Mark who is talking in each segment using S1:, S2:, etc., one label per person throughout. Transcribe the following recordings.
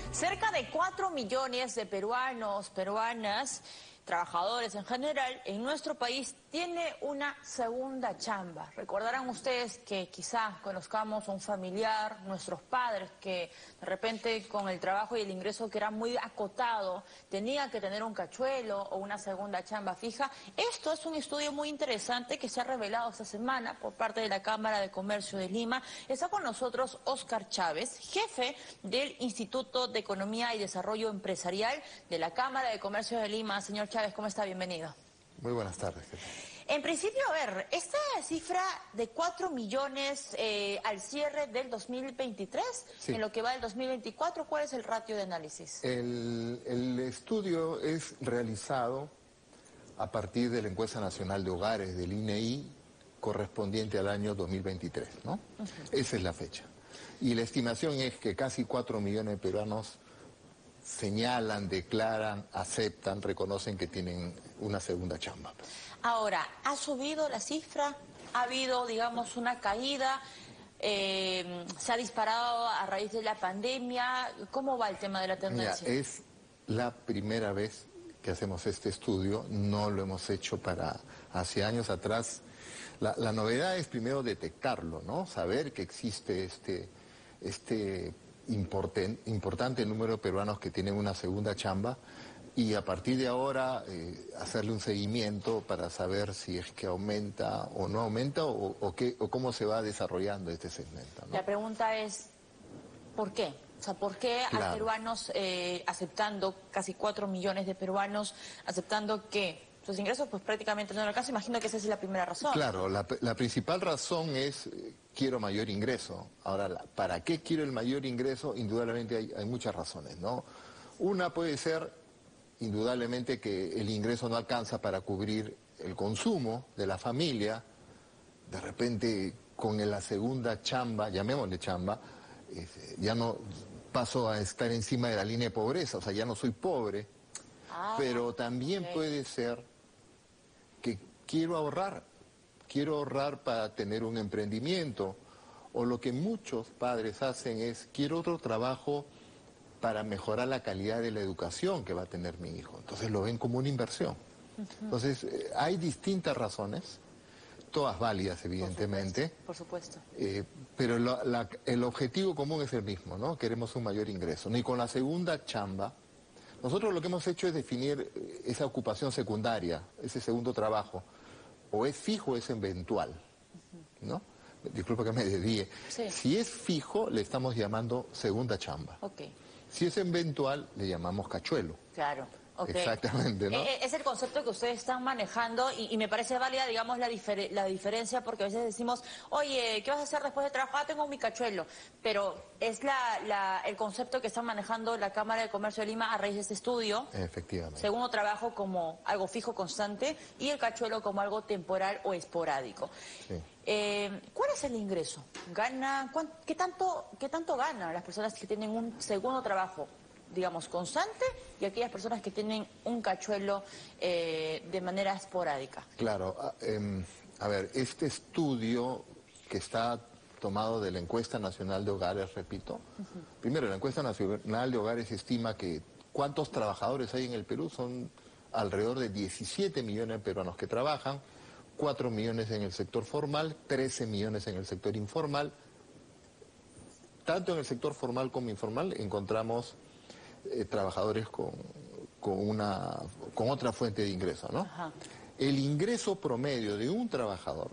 S1: Cerca de 4 millones de peruanos, peruanas, trabajadores en general, en nuestro país tiene una segunda chamba. Recordarán ustedes que quizá conozcamos a un familiar, nuestros padres, que de repente con el trabajo y el ingreso que era muy acotado, tenía que tener un cachuelo o una segunda chamba fija. Esto es un estudio muy interesante que se ha revelado esta semana por parte de la Cámara de Comercio de Lima. Está con nosotros Óscar Chávez, jefe del Instituto de Economía y Desarrollo Empresarial de la Cámara de Comercio de Lima. Señor Chávez, ¿cómo está? Bienvenido.
S2: Muy buenas tardes.
S1: En principio, a ver, esta cifra de 4 millones al cierre del 2023, sí, en lo que va del 2024, ¿cuál es el ratio de análisis?
S2: El estudio es realizado a partir de la encuesta nacional de hogares del INEI correspondiente al año 2023, ¿no? Esa es la fecha. Y la estimación es que casi 4 millones de peruanos señalan, declaran, aceptan, reconocen que tienen una segunda chamba.
S1: Ahora, ¿ha subido la cifra? ¿Ha habido, digamos, una caída? ¿Se ha disparado a raíz de la pandemia? ¿Cómo va el tema de la tendencia?
S2: Mira, es la primera vez que hacemos este estudio, no lo hemos hecho hace años atrás. La novedad es primero detectarlo, ¿no? Saber que existe este importante número de peruanos que tienen una segunda chamba y a partir de ahora hacerle un seguimiento para saber si es que aumenta o no aumenta o cómo se va desarrollando este segmento, ¿no?
S1: La pregunta es, ¿por qué? O sea, ¿por qué hay peruanos aceptando, casi 4 millones de peruanos, aceptando que sus ingresos pues prácticamente no alcanzan? Imagino que esa es la primera razón.
S2: Claro, la principal razón es quiero mayor ingreso. Ahora, ¿para qué quiero el mayor ingreso? Indudablemente hay muchas razones, ¿no? Una puede ser, indudablemente, que el ingreso no alcanza para cubrir el consumo de la familia. De repente, con la segunda chamba, llamémosle chamba, ya no paso a estar encima de la línea de pobreza, o sea, ya no soy pobre. Pero también puede ser que quiero ahorrar para tener un emprendimiento, o lo que muchos padres hacen es, quiero otro trabajo para mejorar la calidad de la educación que va a tener mi hijo. Entonces lo ven como una inversión. Entonces hay distintas razones, todas válidas evidentemente.
S1: Por supuesto.
S2: Pero el objetivo común es el mismo, ¿no? Queremos un mayor ingreso. Y con la segunda chamba, nosotros lo que hemos hecho es definir esa ocupación secundaria, ese segundo trabajo, o es fijo o es eventual, ¿no? Disculpa que me desvíe.
S1: Sí.
S2: Si es fijo, le estamos llamando segunda chamba.
S1: Okay.
S2: Si es eventual, le llamamos cachuelo.
S1: Claro. Okay.
S2: Exactamente, ¿no?
S1: Es el concepto que ustedes están manejando y me parece válida, digamos, la diferencia, porque a veces decimos, oye, ¿qué vas a hacer después de trabajar? Tengo mi cachuelo. Pero es el concepto que están manejando la Cámara de Comercio de Lima a raíz de este estudio.
S2: Efectivamente.
S1: Segundo trabajo como algo fijo, constante, y el cachuelo como algo temporal o esporádico. Sí. ¿Cuál es el ingreso? ¿Qué tanto ganan las personas que tienen un segundo trabajo, digamos, constante, y aquellas personas que tienen un cachuelo de manera esporádica?
S2: Claro, a ver, este estudio que está tomado de la encuesta nacional de hogares, repito, primero, la encuesta nacional de hogares estima que cuántos trabajadores hay en el Perú, son alrededor de 17 millones de peruanos que trabajan, 4 millones en el sector formal, 13 millones en el sector informal. Tanto en el sector formal como informal encontramos trabajadores con otra fuente de ingreso, ¿no? Ajá. El ingreso promedio de un trabajador,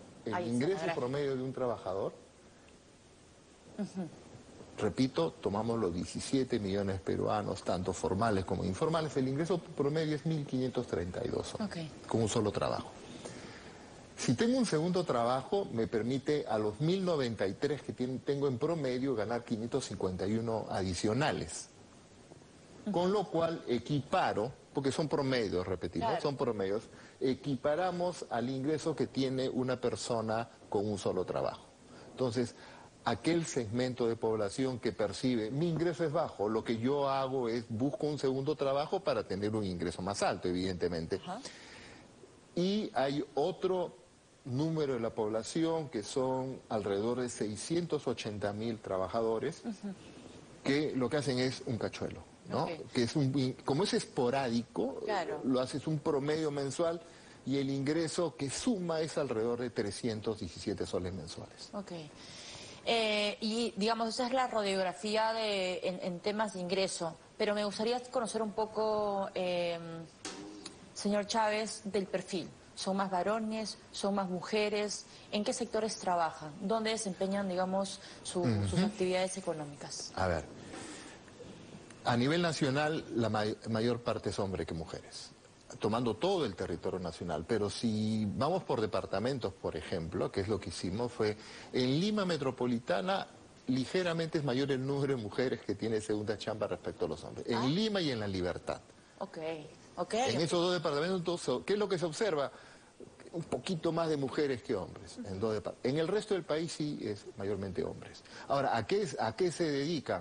S2: repito, tomamos los 17 millones peruanos, tanto formales como informales, el ingreso promedio es 1.532 con un solo trabajo. Si tengo un segundo trabajo, me permite a los 1.093 que tengo en promedio ganar 551 adicionales. Con lo cual equiparo, porque son promedios, repetimos, claro, son promedios, equiparamos al ingreso que tiene una persona con un solo trabajo. Entonces, aquel segmento de población que percibe, mi ingreso es bajo, lo que yo hago es busco un segundo trabajo para tener un ingreso más alto, evidentemente. Ajá. Y hay otro número de la población que son alrededor de 680.000 trabajadores, que lo que hacen es un cachuelo, ¿no?
S1: Okay.
S2: Que es como es esporádico,
S1: Claro.
S2: lo haces un promedio mensual y el ingreso que suma es alrededor de 317 soles mensuales.
S1: Ok. Y digamos, esa es la radiografía en temas de ingreso, pero me gustaría conocer un poco, señor Chávez, del perfil. ¿Son más varones? ¿Son más mujeres? ¿En qué sectores trabajan? ¿Dónde desempeñan, digamos, sus actividades económicas?
S2: A ver, a nivel nacional la mayor parte es hombre que mujeres, tomando todo el territorio nacional, pero si vamos por departamentos, por ejemplo, que es lo que hicimos, fue en Lima Metropolitana ligeramente es mayor el número de mujeres que tiene segunda chamba respecto a los hombres, en Lima y en La Libertad.
S1: Ok, ok.
S2: En esos dos departamentos, ¿qué es lo que se observa? Un poquito más de mujeres que hombres. En el resto del país sí es mayormente hombres. Ahora, ¿a qué se dedica?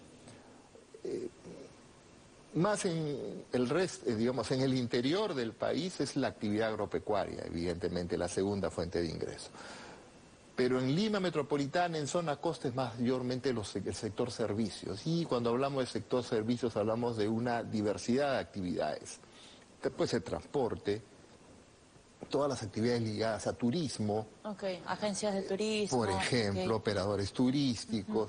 S2: Más en el resto, digamos, en el interior del país es la actividad agropecuaria, evidentemente, la segunda fuente de ingreso. Pero en Lima Metropolitana, en zona costa, es mayormente el sector servicios. Y cuando hablamos del sector servicios, hablamos de una diversidad de actividades. Puede ser transporte, todas las actividades ligadas a turismo.
S1: Ok, agencias de turismo.
S2: Por ejemplo,
S1: okay.
S2: operadores turísticos,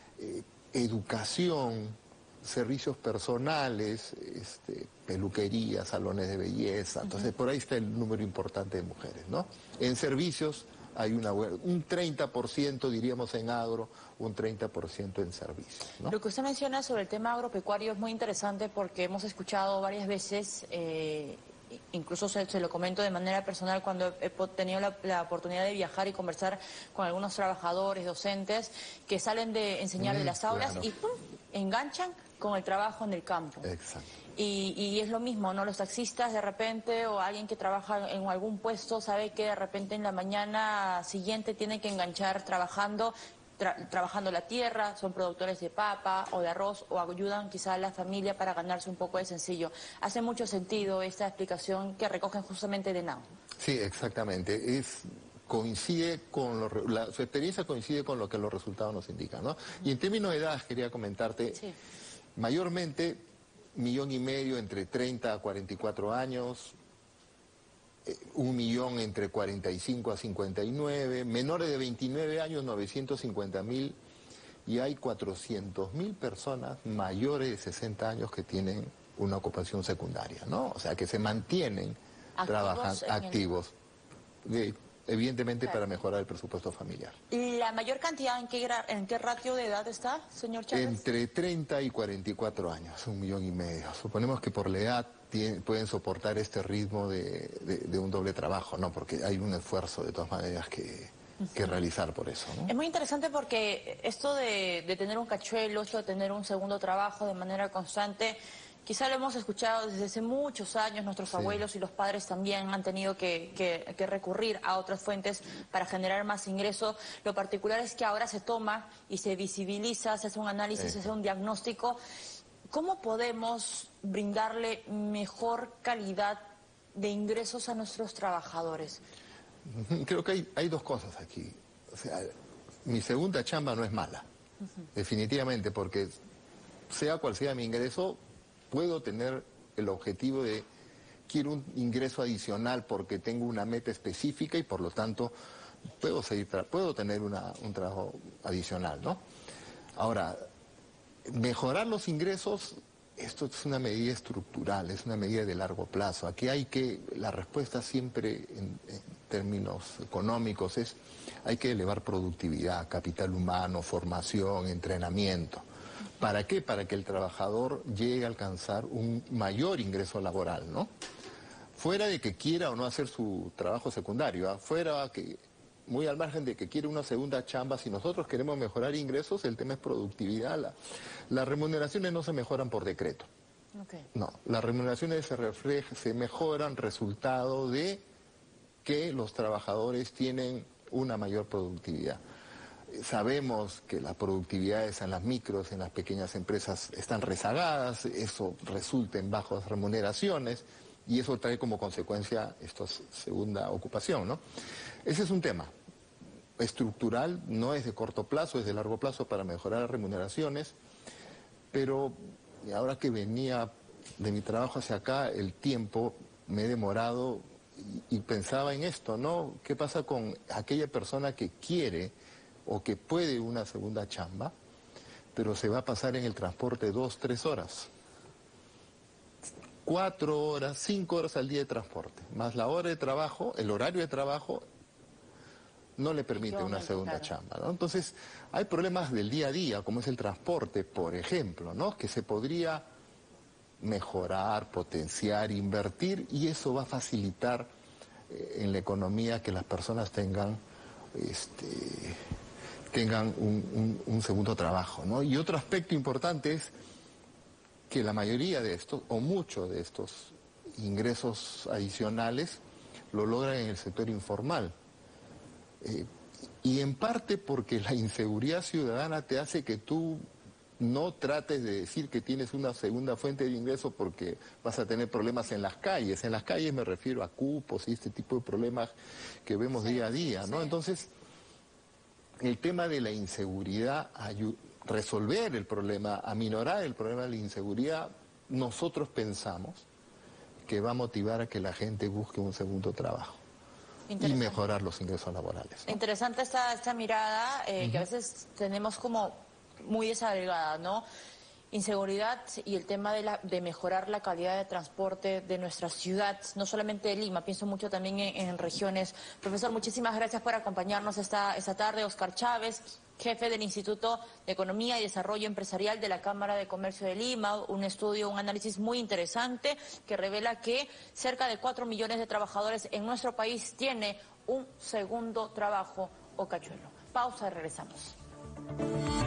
S2: educación, servicios personales, peluquería, salones de belleza. Entonces, por ahí está el número importante de mujeres, ¿no? En servicios hay un 30%, diríamos, en agro, un 30% en servicios, ¿no?
S1: Lo que usted menciona sobre el tema agropecuario es muy interesante porque hemos escuchado varias veces, incluso se lo comento de manera personal cuando he tenido la oportunidad de viajar y conversar con algunos trabajadores, docentes, que salen de enseñar de las aulas
S2: claro.
S1: y ¡pum!, enganchan con el trabajo en el campo.
S2: Exacto.
S1: Y es lo mismo, ¿no? Los taxistas de repente o alguien que trabaja en algún puesto sabe que de repente en la mañana siguiente tiene que enganchar trabajando la tierra, son productores de papa o de arroz o ayudan quizá a la familia para ganarse un poco de sencillo. Hace mucho sentido esta explicación que recogen justamente de NAO.
S2: Sí, exactamente. Coincide con su experiencia coincide con lo que los resultados nos indican, ¿no? Y en términos de edad, quería comentarte,
S1: Sí.
S2: mayormente 1,5 millones entre 30 a 44 años, 1 millón entre 45 a 59, menores de 29 años 950.000 y hay 400.000 personas mayores de 60 años que tienen una ocupación secundaria, ¿no? O sea, que se mantienen trabajando activos, evidentemente
S1: claro,
S2: para mejorar el presupuesto familiar.
S1: ¿Y la mayor cantidad en qué ratio de edad está, señor Chávez?
S2: Entre 30 y 44 años, 1,5 millones. Suponemos que por la edad pueden soportar este ritmo de un doble trabajo, ¿no? Porque hay un esfuerzo de todas maneras que realizar por eso, ¿no?
S1: Es muy interesante porque esto de tener un cachuelo, esto de tener un segundo trabajo de manera constante, quizá lo hemos escuchado desde hace muchos años, nuestros abuelos y los padres también han tenido que recurrir a otras fuentes para generar más ingreso. Lo particular es que ahora se toma y se visibiliza, se hace un análisis, se hace un diagnóstico. ¿Cómo podemos brindarle mejor calidad de ingresos a nuestros trabajadores?
S2: Creo que hay dos cosas aquí. O sea, mi segunda chamba no es mala, definitivamente, porque sea cual sea mi ingreso, puedo tener el objetivo de quiero un ingreso adicional porque tengo una meta específica y por lo tanto puedo tener un trabajo adicional, ¿no? Ahora, mejorar los ingresos, esto es una medida estructural, es una medida de largo plazo. Aquí la respuesta siempre en términos económicos hay que elevar productividad, capital humano, formación, entrenamiento. ¿Para qué? Para que el trabajador llegue a alcanzar un mayor ingreso laboral, ¿no? Fuera de que quiera o no hacer su trabajo secundario, muy al margen de que quiera una segunda chamba, si nosotros queremos mejorar ingresos, el tema es productividad. Las remuneraciones no se mejoran por decreto.
S1: Okay.
S2: No, las remuneraciones se mejoran resultado de que los trabajadores tienen una mayor productividad. Sabemos que las productividades en las micros, en las pequeñas empresas están rezagadas, eso resulta en bajas remuneraciones y eso trae como consecuencia esta segunda ocupación, ¿no? Ese es un tema estructural, no es de corto plazo, es de largo plazo para mejorar las remuneraciones. Pero ahora que venía de mi trabajo hacia acá, el tiempo me he demorado y pensaba en esto, ¿no? ¿Qué pasa con aquella persona que quiere o que puede una segunda chamba, pero se va a pasar en el transporte 2, 3 horas? 4 horas, 5 horas al día de transporte, más la hora de trabajo, el horario de trabajo, no le permite una segunda chamba, ¿no? Entonces, hay problemas del día a día, como es el transporte, por ejemplo, ¿no? Que se podría mejorar, potenciar, invertir, y eso va a facilitar en la economía que las personas tengan un segundo trabajo, ¿no? Y otro aspecto importante es que la mayoría de estos, o muchos de estos ingresos adicionales, lo logran en el sector informal. Y en parte porque la inseguridad ciudadana te hace que tú no trates de decir que tienes una segunda fuente de ingreso porque vas a tener problemas en las calles. En las calles me refiero a cupos y este tipo de problemas que vemos día a día, ¿no? Entonces, el tema de la inseguridad, resolver el problema, aminorar el problema de la inseguridad, nosotros pensamos que va a motivar a que la gente busque un segundo trabajo y mejorar los ingresos laborales, ¿no?
S1: Interesante esta mirada que a veces tenemos como muy desagregada, ¿no? Inseguridad y el tema de mejorar la calidad de transporte de nuestra ciudad, no solamente de Lima, pienso mucho también en regiones. Profesor, muchísimas gracias por acompañarnos esta tarde. Oscar Chávez, jefe del Instituto de Economía y Desarrollo Empresarial de la Cámara de Comercio de Lima, un análisis muy interesante que revela que cerca de 4 millones de trabajadores en nuestro país tiene un segundo trabajo o cachuelo. Pausa y regresamos.